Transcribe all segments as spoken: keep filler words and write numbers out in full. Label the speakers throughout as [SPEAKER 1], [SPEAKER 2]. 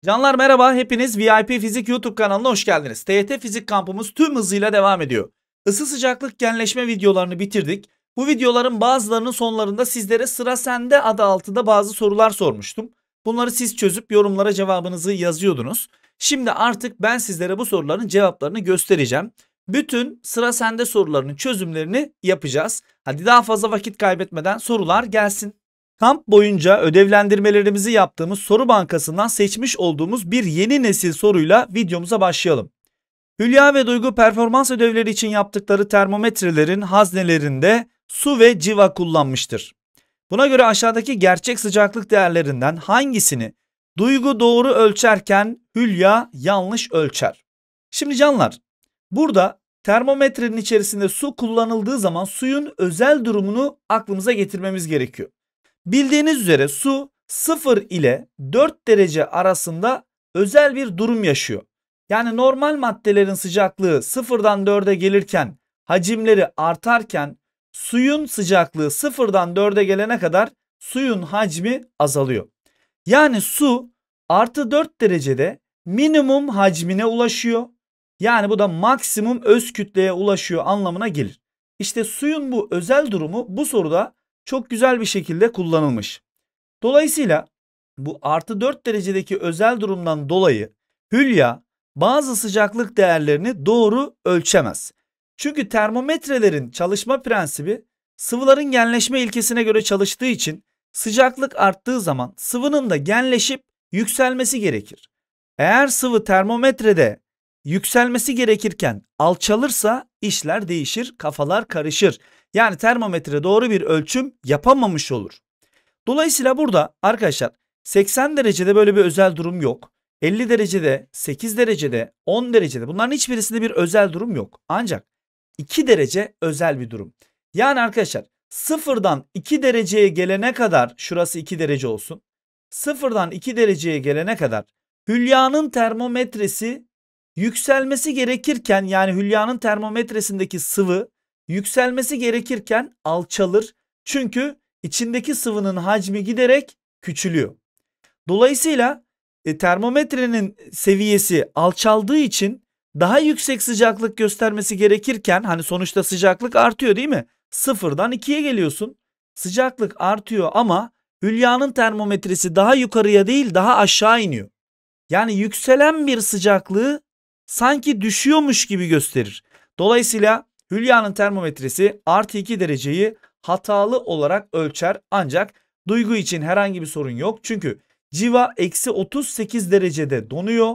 [SPEAKER 1] Canlar merhaba, hepiniz V I P Fizik YouTube kanalına hoş geldiniz. T Y T Fizik kampımız tüm hızıyla devam ediyor. Isı sıcaklık genleşme videolarını bitirdik. Bu videoların bazılarının sonlarında sizlere sıra sende adı altında bazı sorular sormuştum. Bunları siz çözüp yorumlara cevabınızı yazıyordunuz. Şimdi artık ben sizlere bu soruların cevaplarını göstereceğim. Bütün sıra sende sorularının çözümlerini yapacağız. Hadi daha fazla vakit kaybetmeden sorular gelsin. Kamp boyunca ödevlendirmelerimizi yaptığımız soru bankasından seçmiş olduğumuz bir yeni nesil soruyla videomuza başlayalım. Hülya ve Duygu performans ödevleri için yaptıkları termometrelerin haznelerinde su ve civa kullanmıştır. Buna göre aşağıdaki gerçek sıcaklık değerlerinden hangisini Duygu doğru ölçerken Hülya yanlış ölçer? Şimdi canlar, burada termometrenin içerisinde su kullanıldığı zaman suyun özel durumunu aklımıza getirmemiz gerekiyor. Bildiğiniz üzere su sıfır ile dört derece arasında özel bir durum yaşıyor. Yani normal maddelerin sıcaklığı sıfırdan dörde gelirken, hacimleri artarken suyun sıcaklığı sıfırdan dörde gelene kadar suyun hacmi azalıyor. Yani su artı dört derecede minimum hacmine ulaşıyor. Yani bu da maksimum öz kütleye ulaşıyor anlamına gelir. İşte suyun bu özel durumu bu soruda çok güzel bir şekilde kullanılmış. Dolayısıyla bu artı dört derecedeki özel durumdan dolayı Hülya bazı sıcaklık değerlerini doğru ölçemez. Çünkü termometrelerin çalışma prensibi sıvıların genleşme ilkesine göre çalıştığı için sıcaklık arttığı zaman sıvının da genleşip yükselmesi gerekir. Eğer sıvı termometrede yükselmesi gerekirken alçalırsa işler değişir, kafalar karışır. Yani termometre doğru bir ölçüm yapamamış olur. Dolayısıyla burada arkadaşlar seksen derecede böyle bir özel durum yok. elli derecede, sekiz derecede, on derecede bunların hiçbirisinde bir özel durum yok. Ancak iki derece özel bir durum. Yani arkadaşlar sıfırdan iki dereceye gelene kadar şurası iki derece olsun. Sıfırdan iki dereceye gelene kadar Hülya'nın termometresi yükselmesi gerekirken yani Hülya'nın termometresindeki sıvı yükselmesi gerekirken alçalır. Çünkü içindeki sıvının hacmi giderek küçülüyor. Dolayısıyla e, termometrenin seviyesi alçaldığı için daha yüksek sıcaklık göstermesi gerekirken hani sonuçta sıcaklık artıyor değil mi? Sıfırdan ikiye geliyorsun. Sıcaklık artıyor ama Hülya'nın termometresi daha yukarıya değil daha aşağı iniyor. Yani yükselen bir sıcaklığı sanki düşüyormuş gibi gösterir. Dolayısıyla Hülya'nın termometresi artı iki dereceyi hatalı olarak ölçer ancak Duygu için herhangi bir sorun yok. Çünkü civa eksi otuz sekiz derecede donuyor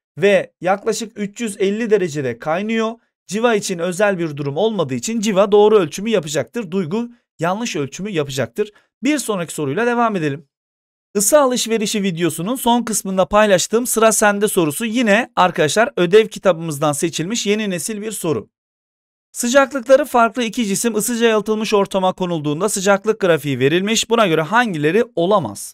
[SPEAKER 1] ve yaklaşık üç yüz elli derecede kaynıyor. Civa için özel bir durum olmadığı için civa doğru ölçümü yapacaktır. Duygu yanlış ölçümü yapacaktır. Bir sonraki soruyla devam edelim. Isı alışverişi videosunun son kısmında paylaştığım sıra sende sorusu yine arkadaşlar ödev kitabımızdan seçilmiş yeni nesil bir soru. Sıcaklıkları farklı iki cisim ısıca yalıtılmış ortama konulduğunda sıcaklık grafiği verilmiş. Buna göre hangileri olamaz?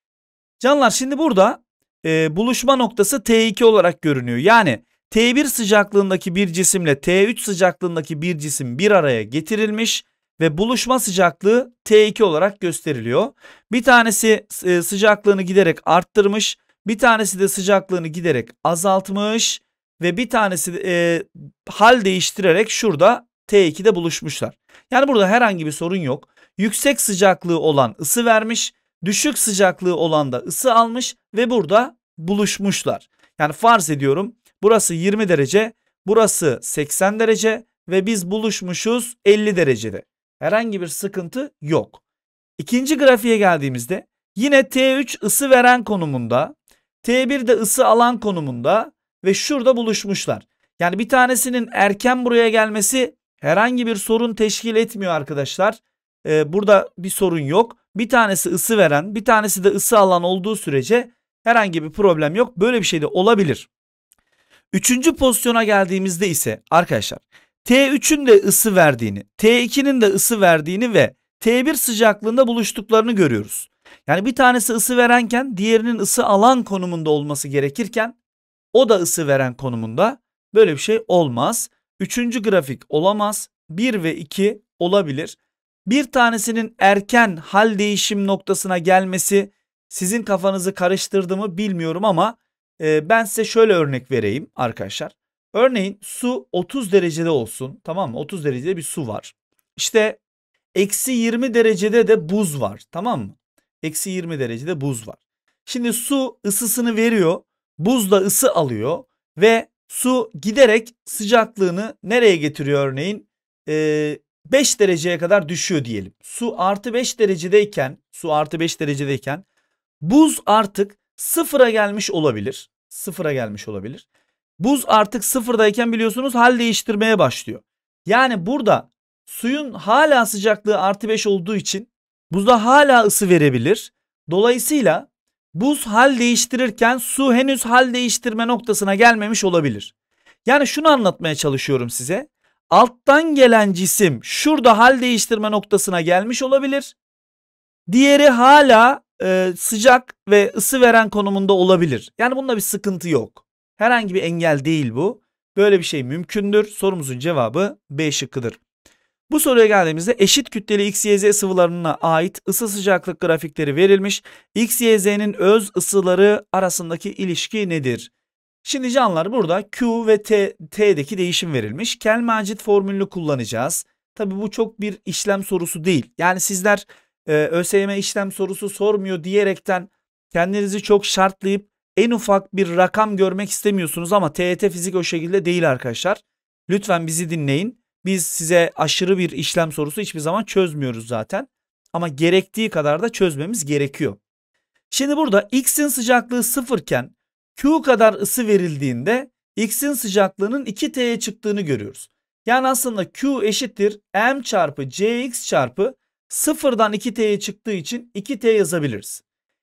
[SPEAKER 1] Canlar şimdi burada e, buluşma noktası T iki olarak görünüyor. Yani T bir sıcaklığındaki bir cisimle T üç sıcaklığındaki bir cisim bir araya getirilmiş ve buluşma sıcaklığı T iki olarak gösteriliyor. Bir tanesi e, sıcaklığını giderek arttırmış, bir tanesi de sıcaklığını giderek azaltmış ve bir tanesi e, hal değiştirerek şurada T iki'de buluşmuşlar. Yani burada herhangi bir sorun yok. Yüksek sıcaklığı olan ısı vermiş, düşük sıcaklığı olan da ısı almış ve burada buluşmuşlar. Yani farz ediyorum burası yirmi derece, burası seksen derece ve biz buluşmuşuz elli derecede. Herhangi bir sıkıntı yok. İkinci grafiğe geldiğimizde yine T üç ısı veren konumunda, T bir de ısı alan konumunda ve şurada buluşmuşlar. Yani bir tanesinin erken buraya gelmesi herhangi bir sorun teşkil etmiyor arkadaşlar. Ee, burada bir sorun yok. Bir tanesi ısı veren, bir tanesi de ısı alan olduğu sürece herhangi bir problem yok. Böyle bir şey de olabilir. Üçüncü pozisyona geldiğimizde ise arkadaşlar T üçün de ısı verdiğini, T iki'nin de ısı verdiğini ve T bir sıcaklığında buluştuklarını görüyoruz. Yani bir tanesi ısı verenken diğerinin ısı alan konumunda olması gerekirken o da ısı veren konumunda. Böyle bir şey olmaz. Üçüncü grafik olamaz. bir ve iki olabilir. Bir tanesinin erken hal değişim noktasına gelmesi sizin kafanızı karıştırdı mı bilmiyorum ama e, ben size şöyle örnek vereyim arkadaşlar. Örneğin su otuz derecede olsun, tamam mı? otuz derecede bir su var. İşte eksi yirmi derecede de buz var, tamam mı? Eksi yirmi derecede buz var. Şimdi su ısısını veriyor, buz da ısı alıyor ve su giderek sıcaklığını nereye getiriyor örneğin? Ee, beş dereceye kadar düşüyor diyelim. Su artı beş derecedeyken, su artı beş derecedeyken buz artık sıfıra gelmiş olabilir. Sıfıra gelmiş olabilir. Buz artık sıfırdayken biliyorsunuz hal değiştirmeye başlıyor. Yani burada suyun hala sıcaklığı artı beş olduğu için buzda hala ısı verebilir. Dolayısıyla buz hal değiştirirken su henüz hal değiştirme noktasına gelmemiş olabilir. Yani şunu anlatmaya çalışıyorum size. Alttan gelen cisim şurada hal değiştirme noktasına gelmiş olabilir. Diğeri hala e, sıcak ve ısı veren konumunda olabilir. Yani bunda bir sıkıntı yok. Herhangi bir engel değil bu. Böyle bir şey mümkündür. Sorumuzun cevabı B şıkkıdır. Bu soruya geldiğimizde eşit kütleli X, Y, Z sıvılarına ait ısı sıcaklık grafikleri verilmiş. X, Y, Z'nin öz ısıları arasındaki ilişki nedir? Şimdi canlar burada Q ve T, T'deki değişim verilmiş. Kelmacit formülünü kullanacağız. Tabii bu çok bir işlem sorusu değil. Yani sizler e, ÖSYM işlem sorusu sormuyor diyerekten kendinizi çok şartlayıp en ufak bir rakam görmek istemiyorsunuz ama T Y T fizik o şekilde değil arkadaşlar. Lütfen bizi dinleyin. Biz size aşırı bir işlem sorusu hiçbir zaman çözmüyoruz zaten. Ama gerektiği kadar da çözmemiz gerekiyor. Şimdi burada X'in sıcaklığı sıfırken Q kadar ısı verildiğinde X'in sıcaklığının iki T'ye çıktığını görüyoruz. Yani aslında Q eşittir M çarpı Cx çarpı sıfırdan iki T'ye çıktığı için iki T yazabiliriz.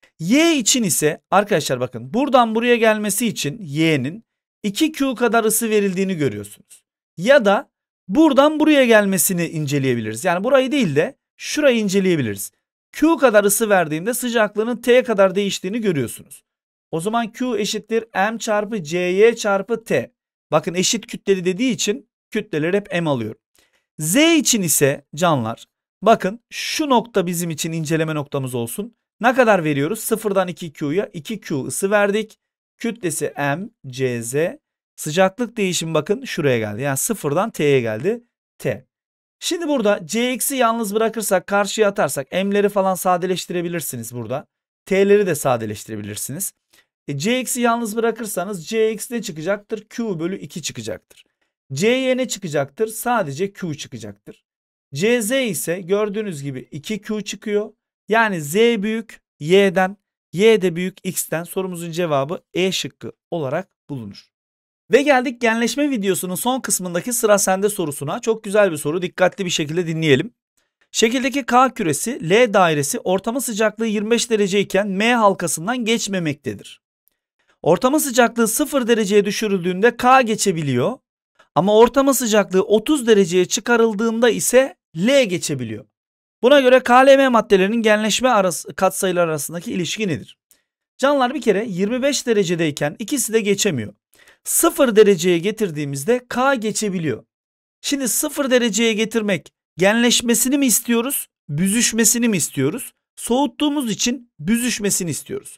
[SPEAKER 1] Y için ise arkadaşlar bakın buradan buraya gelmesi için Y'nin iki Q kadar ısı verildiğini görüyorsunuz. Ya da buradan buraya gelmesini inceleyebiliriz. Yani burayı değil de şurayı inceleyebiliriz. Q kadar ısı verdiğimde sıcaklığının T'ye kadar değiştiğini görüyorsunuz. O zaman Q eşittir M çarpı Cy çarpı T. Bakın eşit kütleli dediği için kütleleri hep M alıyorum. Z için ise canlar bakın şu nokta bizim için inceleme noktamız olsun. Ne kadar veriyoruz? sıfırdan iki Q'ya iki Q ısı verdik. Kütlesi M, Cz. Sıcaklık değişimi bakın şuraya geldi. Yani sıfırdan T'ye geldi. T. Şimdi burada Cx'i yalnız bırakırsak karşıya atarsak M'leri falan sadeleştirebilirsiniz burada. T'leri de sadeleştirebilirsiniz. E, Cx'i yalnız bırakırsanız Cx ne çıkacaktır? Q bölü iki çıkacaktır. Cy ne çıkacaktır? Sadece Q çıkacaktır. Cz ise gördüğünüz gibi iki Q çıkıyor. Yani Z büyük Y'den, Y de büyük X'ten sorumuzun cevabı E şıkkı olarak bulunur. Ve geldik genleşme videosunun son kısmındaki sıra sende sorusuna. Çok güzel bir soru. Dikkatli bir şekilde dinleyelim. Şekildeki K küresi L dairesi ortamı sıcaklığı yirmi beş derece iken M halkasından geçmemektedir. Ortamı sıcaklığı sıfır dereceye düşürüldüğünde K geçebiliyor. Ama ortamı sıcaklığı otuz dereceye çıkarıldığında ise L geçebiliyor. Buna göre K L M maddelerinin genleşme arası, katsayılar arasındaki ilişki nedir? Canlar bir kere yirmi beş derecedeyken ikisi de geçemiyor. sıfır dereceye getirdiğimizde K geçebiliyor. Şimdi sıfır dereceye getirmek genleşmesini mi istiyoruz, büzüşmesini mi istiyoruz? Soğuttuğumuz için büzüşmesini istiyoruz.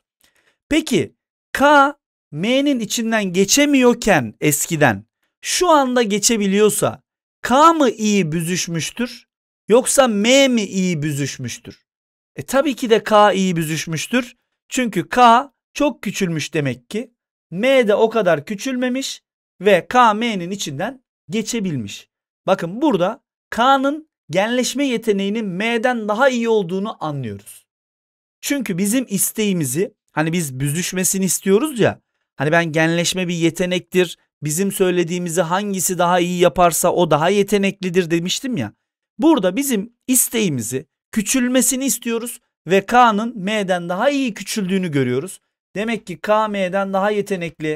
[SPEAKER 1] Peki K M'nin içinden geçemiyorken eskiden şu anda geçebiliyorsa K mı iyi büzüşmüştür yoksa M mi iyi büzüşmüştür? E tabii ki de K iyi büzüşmüştür. Çünkü K çok küçülmüş demek ki. M de o kadar küçülmemiş ve K M'nin içinden geçebilmiş. Bakın burada K'nın genleşme yeteneğinin M'den daha iyi olduğunu anlıyoruz. Çünkü bizim isteğimizi hani biz büzüşmesini istiyoruz ya. Hani ben genleşme bir yetenektir. Bizim söylediğimizi hangisi daha iyi yaparsa o daha yeteneklidir demiştim ya. Burada bizim isteğimizi küçülmesini istiyoruz ve K'nın M'den daha iyi küçüldüğünü görüyoruz. Demek ki K M'den daha yetenekli.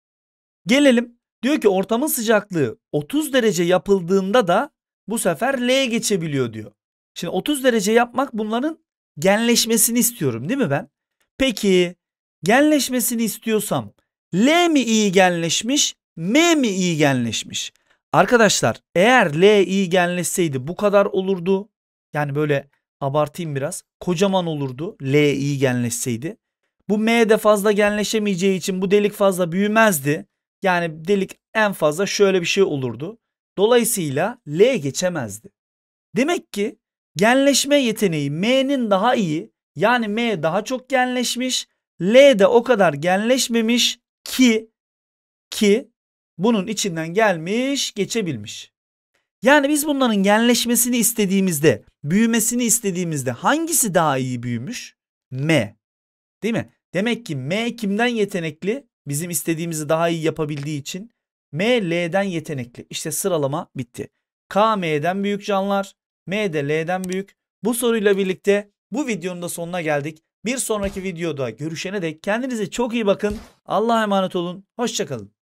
[SPEAKER 1] Gelelim diyor ki ortamın sıcaklığı otuz derece yapıldığında da bu sefer L geçebiliyor diyor. Şimdi otuz derece yapmak bunların genleşmesini istiyorum değil mi ben? Peki genleşmesini istiyorsam L mi iyi genleşmiş, M mi iyi genleşmiş? Arkadaşlar eğer L iyi genleşseydi bu kadar olurdu. Yani böyle abartayım biraz. Kocaman olurdu L iyi genleşseydi. Bu M de fazla genleşemeyeceği için bu delik fazla büyümezdi. Yani delik en fazla şöyle bir şey olurdu. Dolayısıyla L geçemezdi. Demek ki genleşme yeteneği M'nin daha iyi. Yani M daha çok genleşmiş. L de o kadar genleşmemiş ki ki bunun içinden gelmiş, geçebilmiş. Yani biz bunların genleşmesini istediğimizde, büyümesini istediğimizde hangisi daha iyi büyümüş? M. Değil mi? Demek ki M kimden yetenekli? Bizim istediğimizi daha iyi yapabildiği için. M L'den yetenekli. İşte sıralama bitti. K M'den büyük canlar. M de L'den büyük. Bu soruyla birlikte bu videonun da sonuna geldik. Bir sonraki videoda görüşene dek kendinize çok iyi bakın. Allah'a emanet olun. Hoşça kalın.